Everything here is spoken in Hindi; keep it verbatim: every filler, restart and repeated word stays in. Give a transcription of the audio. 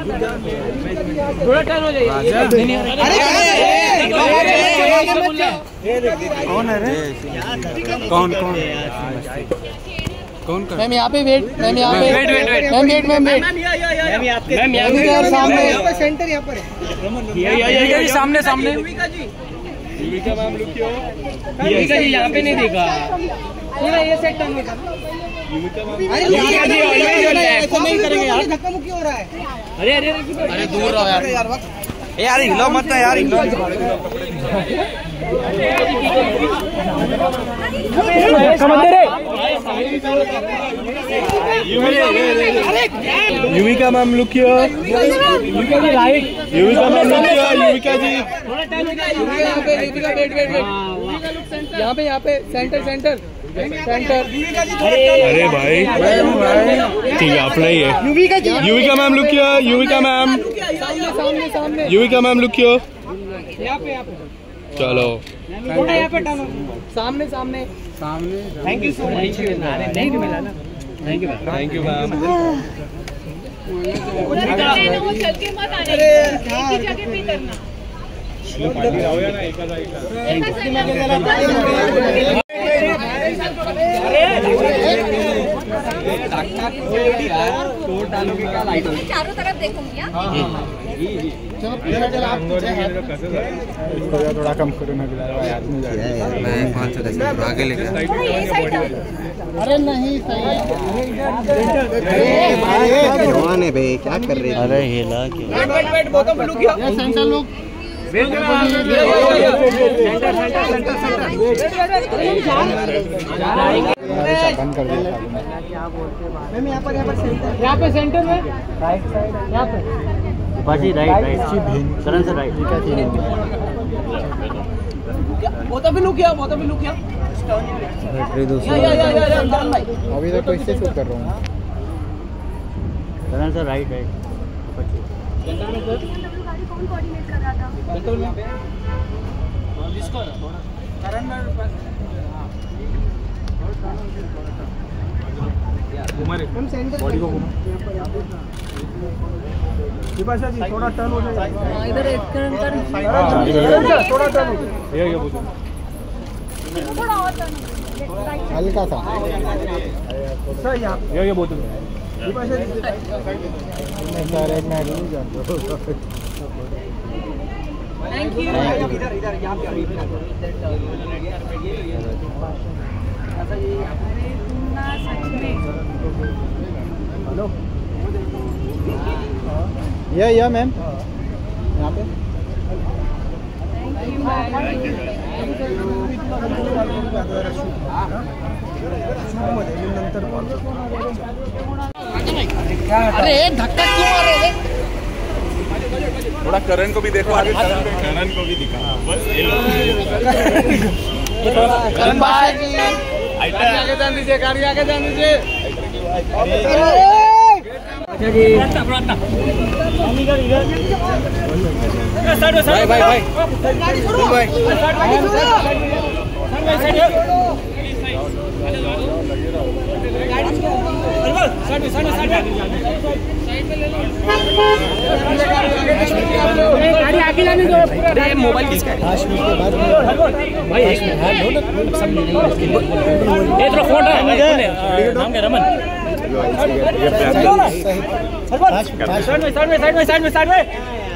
थोड़ा टर्न हो जाइए। कौन है रे? कौन कौन कौन कर? मैम यहाँ पे वेट, मैम यहाँ पे wait wait wait ma'am wait ma'am wait ma'am यहाँ सामने सेंटर यहाँ पर है। सामने सामने युविका जी, युविका मैम लुक क्यों? युविका जी यहाँ पे नहीं देखा पूरा ये सेट टर्न होगा। युविका मैम युविका जी ऑलवेज ऐसा नहीं करेंगे यार, धक्का मुक्की हो रहा है। अरे अरे अरे दूर रहो यार यार हिलो मत ना यार, हिलो। Yuvika ma'am look here, Yuvika ji right, Yuvika ma'am look here, Yuvika ji थोड़ा टाइम यहाँ पे युविका वेट वेट वेट यहाँ पे यहाँ पे सेंटर सेंटर सेंटर। अरे भाई ठीक है अपना ही है। Yuvika ji, Yuvika ma'am look here, Yuvika ma'am, सामने सामने सामने युविका मैम लुक हियर। यहाँ पे यहाँ पे चलो थोड़ा यहाँ पे टर्न सामने सामने सामने। Thank you so much. नहीं मिला ना, thank you thank you ma'am. वो चल के मत आने, एक ही जगह पे करना। चारों तरफ देखूंगी। थोड़ा कम करो ना, मैं पाँच सौ आगे लेके। अरे नहीं सही जवान है भाई, क्या कर रहे हैं? अरे हिला क्या? वेट वेट बोतल पे लुक किया सेंटर लोग सेंटर सेंटर सेंटर बंद कर दिया। मैम यहाँ पर यहाँ पर सेंटर, यहाँ पे सेंटर में राइट साइड यहाँ पे बाजी राइट राइट करण से राइट। बोतल पे लुक किया, बोतल पे लुक किया। या या या या करण भाई अभी तक तो इससे शूट कर रहा हूँ। करण से राइट राइट सेंटर में सर कौन कोऑर्डिनेट कर रहा था? बिल्कुल जिसको करण में घुमारे बॉडी को घुमा। विपाशा जी थोड़ा टर्न हो जाए इधर एक टर्न टर्न थोड़ा टर्न हो जाए। ये ये बोलो थोड़ा और टर्न हल्का सा सर यहाँ ये ये बोलो विपाशा जी। सर एक मिनट रुक जाओ। Thank you. इधर इधर यहाँ पे हेलो या या मैम यहाँ पे अरे धक्का क्यों मार रहे? थोड़ा करण को भी देखो आगे, करण को भी दिखा बस। करण भाई आगे जान दीजिए, गाड़ी आगे जान दीजिए। भाई भाई भाई गाड़ी आगे जाने दो। अरे मोबाइल किसका है? भाई एक मिनट सब ये थोड़ा फोन है नाम क्या रमन। साइड में साइड में साइड में साइड में साइड में